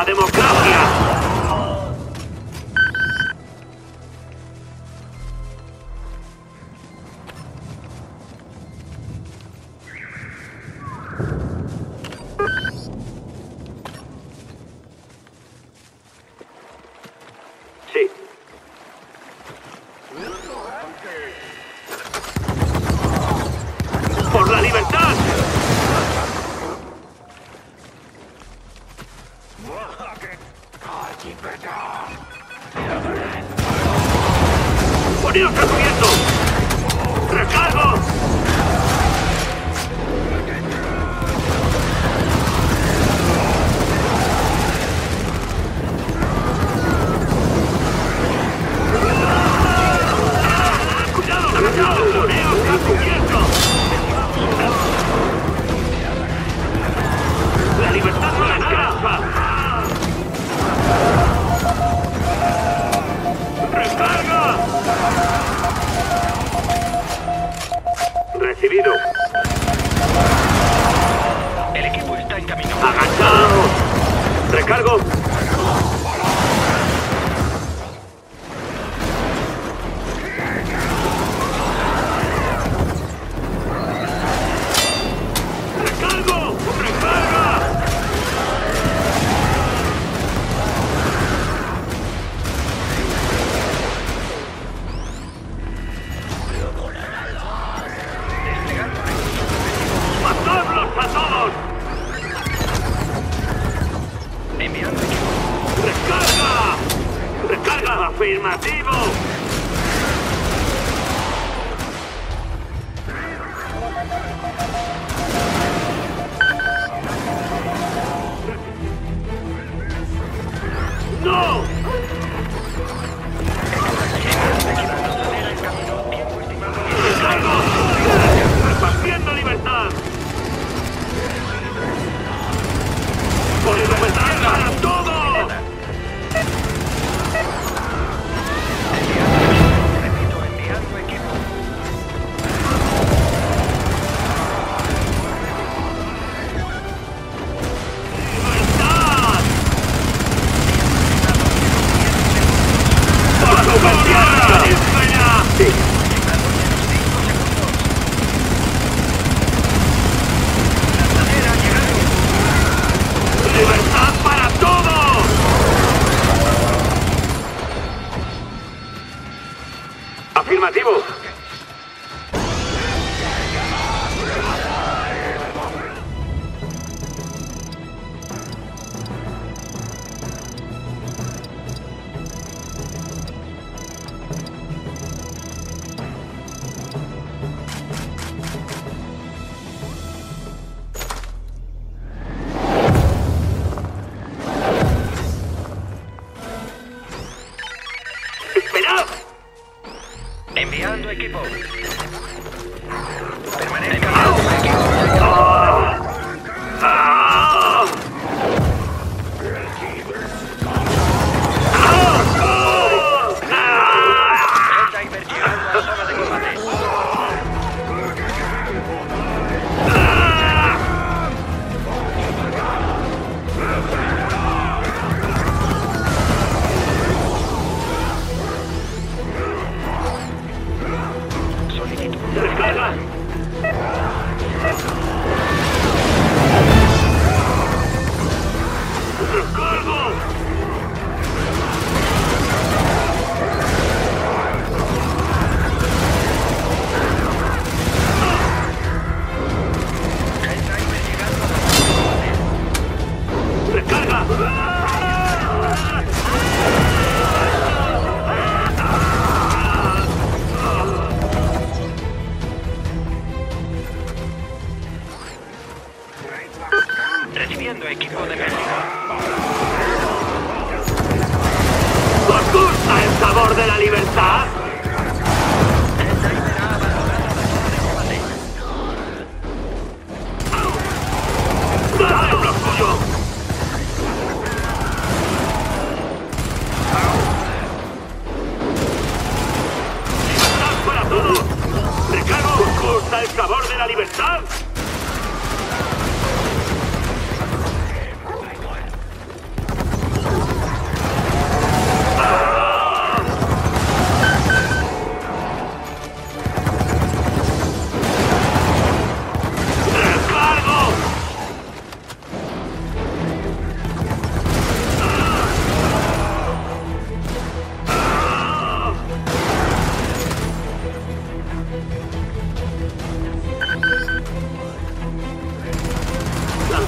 la democracia! Sí. ¡Por la libertad! ¡Poneos a cubierto! ¡Recargo! ¡Cuidado! ¡Cuidado! ¡Poneos a cubierto! ¡La libertad no la escapa! ¡Recarga! Recibido. El equipo está en camino. ¡Agachaos! ¡Recargo! ¡Recargo! ¡Recarga! ¡Matadlos a todos! Enviando equipo. ¡Recarga! ¡Recarga! ¡Afirmativo! ¡No! ¡Recargo! ¡Repartiendo libertad! ¡Por libertad para todos! Repito, enviando equipo. ¡Libertad! ¡Por su patria! ¡Sí! ¡Libertad para todos! Afirmativo. ¡Esperad! Enviando equipo. Permanezca equipo. Red Diver llegando a zona de combate. Solicitud. ¡Recarga! ¡Recargo! Red Diver llegando a zona de combate. ¡Recarga! Recibiendo equipo de pérdida. ¿Os gusta el sabor de la libertad? Red Diver ha abandonado la zona de combate. ¡Dale lo suyo! ¡Libertad para todos! ¡Recargo! ¿Os gusta el sabor de la libertad?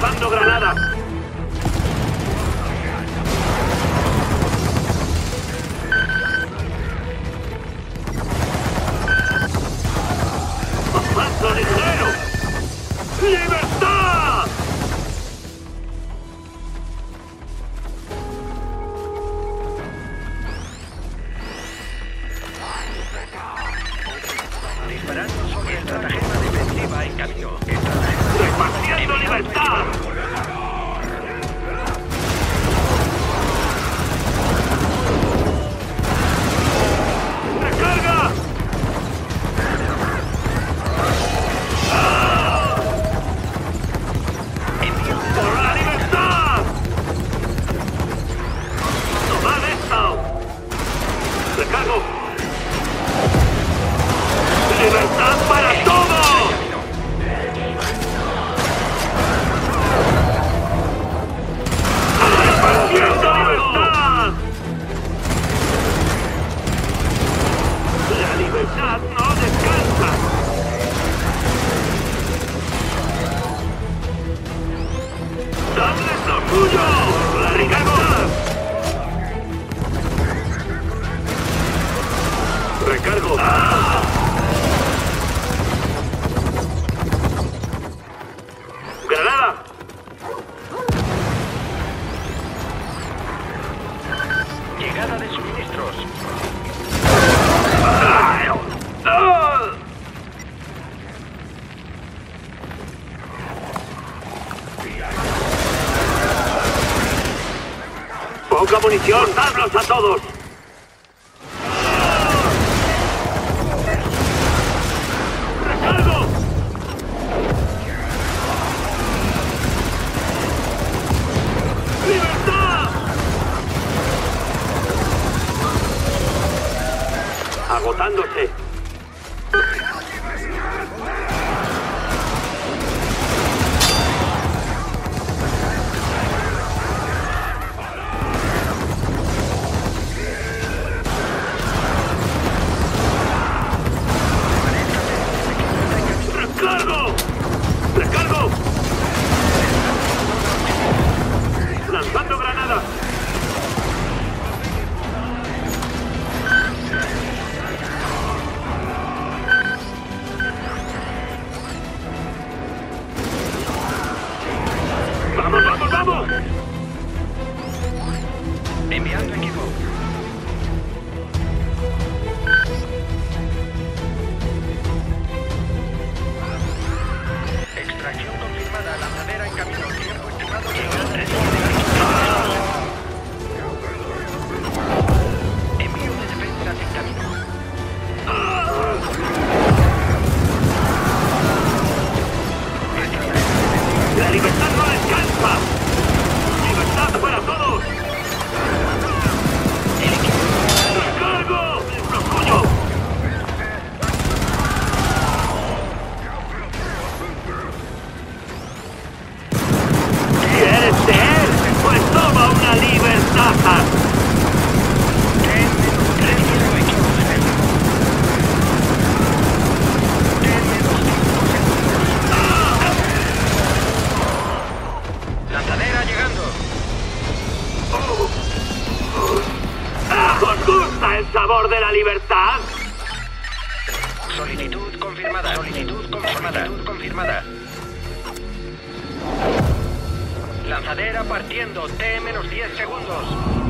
Lanzando granadas. ¡Paso ligero! ¡Libertad! Disparando sobre estratagema defensiva en camino. ¡Repartiendo libertad! ¡Recarga! ¡Por la libertad! ¡Tomad esto! ¡Recargo! ¡Libertad para todos! ¡Repartiendo libertad! La libertad no descansa. ¡Dadles lo suyo! ¡La libertad! ¡Recargo! ¡Granada! Llegada de suministros. ¡Poca munición! ¡Dadlos a todos! ¡Recargo! ¡Libertad! Agotándose. ¡Recargo! ¡Recargo! ¡Lanzando granada! ¡Vamos, vamos, vamos! Enviando equipo. Extracción confirmada. Lanzadera en camino. Tiempo estimado. Envío de defensas en camino. ¡La libertad no descansa! ¡Libertad para todos! ¡Recargo! ¡Lo suyo! ¿Quieres ser? Pues toma una libertad. Lanzadera llegando. ¿Os gusta el sabor de la libertad? Solicitud confirmada. Solicitud confirmada. Solicitud confirmada. Lanzadera partiendo. T-10 segundos.